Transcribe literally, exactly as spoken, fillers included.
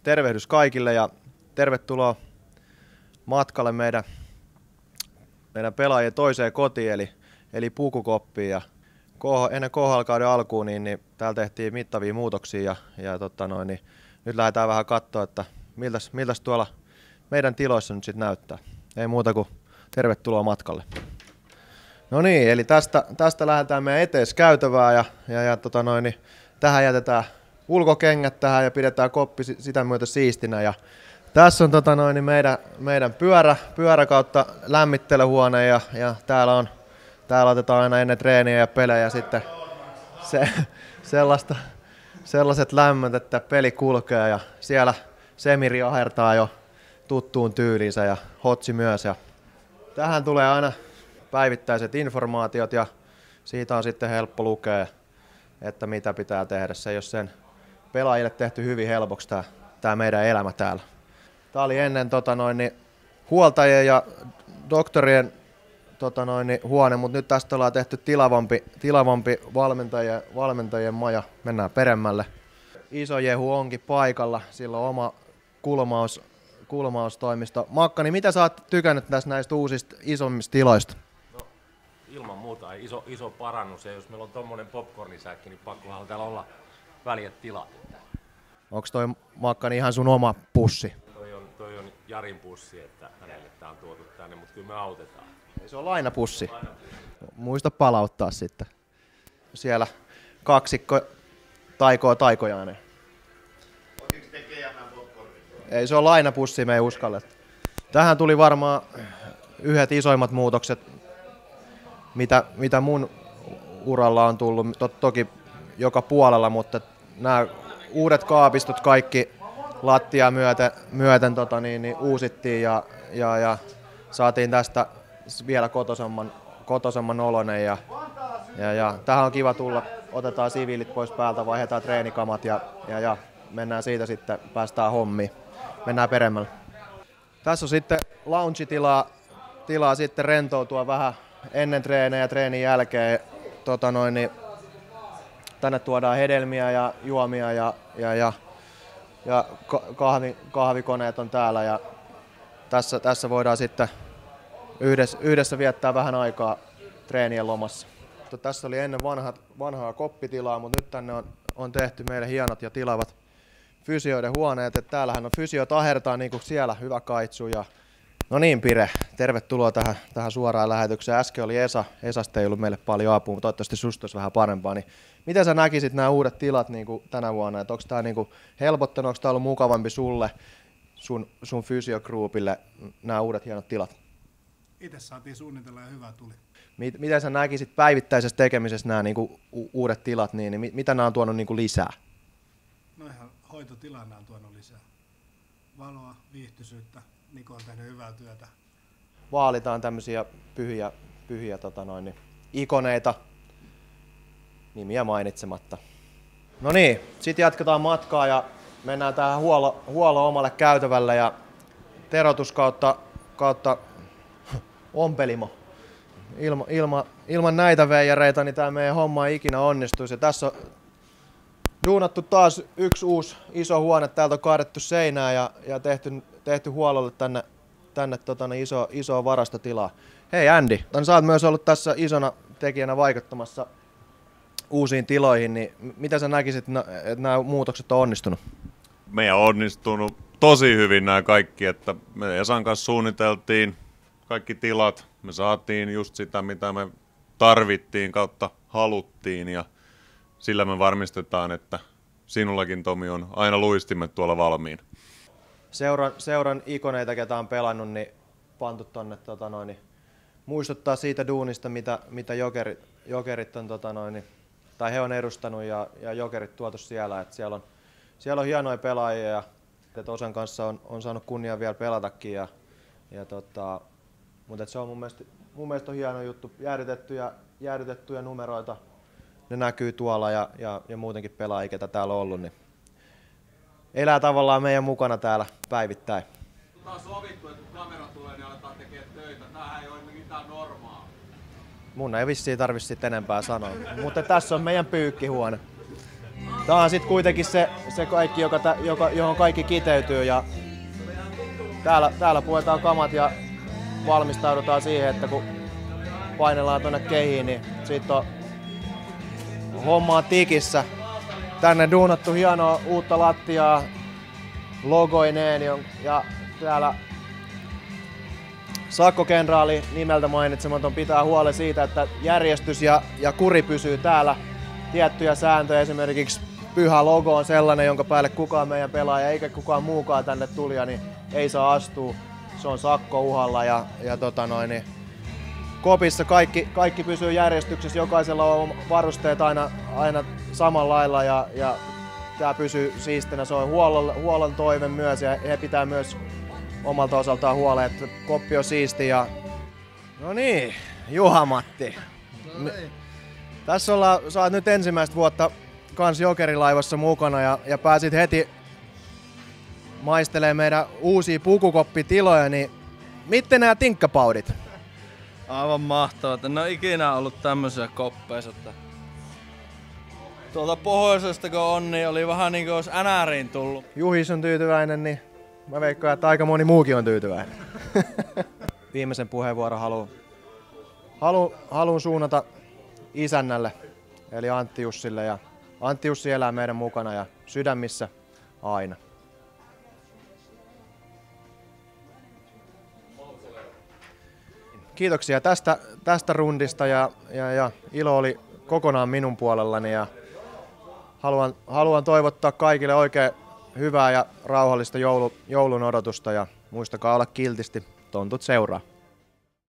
tervehdys kaikille ja tervetuloa matkalle meidän, meidän pelaajien toiseen kotiin eli, eli Pukukoppiin. Ja ennen K H L-kauden alkuun niin, niin täällä tehtiin mittavia muutoksia ja, ja tota noin, niin nyt lähdetään vähän katsoa, että miltäs, miltäs tuolla meidän tiloissa nyt sitten näyttää. Ei muuta kuin tervetuloa matkalle. No niin, eli tästä, tästä lähdetään meidän eteiskäytävää ja, ja, ja tota noin, niin tähän jätetään ulkokengät tähän ja pidetään koppi sitä myötä siistinä. Ja tässä on tota noin, niin meidän, meidän pyörä, pyörä kautta lämmittelyhuone ja, ja täällä, on, täällä otetaan aina ennen treeniä ja pelejä sitten se, sellaista, sellaiset lämmöt, että peli kulkee ja siellä Semiri ahertaa jo tuttuun tyyliinsä ja Hotsi myös. Ja tähän tulee aina päivittäiset informaatiot ja siitä on sitten helppo lukea, että mitä pitää tehdä. Se ei ole sen pelaajille tehty hyvin helpoksi tämä, tämä meidän elämä täällä. Tämä oli ennen tota noin, niin, huoltajien ja doktorien tota noin, niin, huone, mutta nyt tästä ollaan tehty tilavampi, tilavampi valmentajien, valmentajien maja. Mennään peremmälle. Iso Jehu onkin paikalla, sillä on oma kulmaus, kulmaustoimisto. Makkani, mitä sä oot tykännyt näistä, näistä uusista isommista tiloista? No, ilman muuta iso, iso parannus, ja jos meillä on tommonen popcornisäkki, niin pakkohan täällä olla väljät tilat. Onko toi Makkani ihan sun oma pussi? Toi on, toi on Jarin pussi, että hänelle tää on tuotu tänne, mutta kyllä me autetaan. Ei, se on lainapussi. lainapussi. Muista palauttaa sitten. Siellä kaksikko taikoo taikojaaneen. Otiks te G M popcornia? Ei, se on lainapussi, me ei uskalleta. Tähän tuli varmaan yhdet isoimmat muutokset, mitä, mitä mun uralla on tullut. To, toki joka puolella, mutta nämä uudet kaapistot kaikki lattia myöten, myöten tota niin, niin uusittiin ja, ja, ja saatiin tästä vielä kotosamman, kotosamman oloinen. Ja, ja, ja tähän on kiva tulla, otetaan siviilit pois päältä, vaihdetaan treenikamat ja, ja, ja mennään siitä sitten, päästään hommiin. Mennään peremmälle. Tässä on sitten lounge-tilaa tilaa sitten rentoutua vähän ennen treenejä ja treenin jälkeen. Tota noin, niin tänne tuodaan hedelmiä ja juomia ja, ja, ja, ja kahvi, kahvikoneet on täällä ja tässä, tässä voidaan sitten yhdessä, yhdessä viettää vähän aikaa treenien lomassa. Tässä oli ennen vanhat, vanhaa koppitilaa, mutta nyt tänne on, on tehty meille hienot ja tilavat fysioiden huoneet. Et täällähän on fysiot ahertaa niin kuin siellä, hyvä kaitsu. Ja no niin Pire, tervetuloa tähän, tähän suoraan lähetykseen. Äsken oli Esa, Esasta ei ollut meille paljon apua, mutta toivottavasti susta olisi vähän parempaa. Niin miten sä näkisit nämä uudet tilat niin kuin tänä vuonna? Onko tämä niin helpottanut, onko tämä ollut mukavampi sulle, sun, sun fysiogruupille, nämä uudet hienot tilat? Itse saatiin suunnitella ja hyvä tuli. Miten sä näkisit päivittäisessä tekemisessä nämä niin kuin uudet tilat, niin, niin mitä nämä on tuonut niin kuin lisää? No ihan hoitotilana on tuonut lisää. Valoa, viihtyisyyttä, Niko on tehnyt hyvää työtä. Vaalitaan tämmöisiä pyhiä, pyhiä tota noin, niin, ikoneita, nimiä mainitsematta. No niin, sitten jatketaan matkaa ja mennään tähän huollo, huollo omalle käytävälle ja terotus kautta, kautta ompelimo. Ilma, ilma, ilman näitä veijareita niin tämä meidän homma ei ikinä onnistuisi. Ja tässä on duunattu taas yksi uusi iso huone. Täältä on kaadettu seinää ja, ja tehty, tehty huollolle tänne, tänne tota, iso, isoa varastotilaa. Hei Andy, sä oot myös ollut tässä isona tekijänä vaikuttamassa uusiin tiloihin. Niin mitä sä näkisit, että nämä muutokset on onnistunut? Meidän on onnistunut tosi hyvin nämä kaikki. Että me Esan kanssa suunniteltiin kaikki tilat. Me saatiin just sitä, mitä me tarvittiin kautta haluttiin ja sillä me varmistetaan, että sinullakin Tomi on aina luistimet tuolla valmiin. Seuran, seuran ikoneita, ketä on pelannut, niin pantu tonne, tota noin, niin muistuttaa siitä duunista, mitä, mitä jokerit, jokerit on, tota noin, tai he on edustanut ja, ja jokerit tuotu siellä. Et siellä, on, siellä on hienoja pelaajia ja että Osan kanssa on, on saanut kunnia vielä pelatakin. Ja, ja tota, mutta se on mun mielestä, mun mielestä on hieno juttu, jäädytettyjä, jäädytettyjä numeroita, ne näkyy tuolla ja, ja, ja muutenkin pelaajia, ketä täällä on ollut, niin elää tavallaan meidän mukana täällä päivittäin. On sovittu, että kun kamera tulee, niin aletaan tekemään töitä. Tämähän ei ole mitään normaalia. Mun ei vissiin tarvitse sitten enempää sanoa, mutta tässä on meidän pyykkihuone. Tää on sitten kuitenkin se, se kaikki, joka, joka, johon kaikki kiteytyy. Ja täällä, täällä puetaan kamat ja valmistaudutaan siihen, että kun painellaan tonne kehiin, niin sit on hommaa tikissä. Tänne duunattu hienoa uutta lattiaa logoineen ja täällä sakkokenraali nimeltä mainitsematon pitää huolen siitä, että järjestys ja, ja kuri pysyy täällä. Tiettyjä sääntöjä, esimerkiksi pyhä logo on sellainen, jonka päälle kukaan meidän pelaaja eikä kukaan muukaan tänne tulija, niin ei saa astua. Se on sakko uhalla ja, ja tota noin, niin kopissa kaikki, kaikki pysyy järjestyksessä, jokaisella on varusteet aina, aina samalla lailla ja, ja tämä pysyy siistinä. Se on huollon, huollon toive myös ja he pitää myös omalta osaltaan huolen, että koppi on siisti. Ja... No niin, Juha-Matti. No tässä ollaan, sä oot nyt ensimmäistä vuotta kans Jokerilaivassa mukana ja, ja pääsit heti maistelemaan meidän uusia pukukoppitiloja, niin miten nämä tinkkapaudit? Aivan mahtavaa. En ole ikinä ollut tämmöisiä koppeissa. Tuolta pohjoisesta kun on, niin oli vähän niin kuin olisi N R:iin tullut. Juhis on tyytyväinen, niin mä veikkaan, että aika moni muukin on tyytyväinen. Viimeisen puheenvuoron haluan halu, haluun suunnata isännälle, eli Antti Jussille. Ja Antti Jussi elää meidän mukana ja sydämissä aina. Kiitoksia tästä, tästä rundista ja, ja, ja ilo oli kokonaan minun puolellani ja haluan, haluan toivottaa kaikille oikein hyvää ja rauhallista joulu, joulun odotusta ja muistakaa olla kiltisti, tontut seuraa.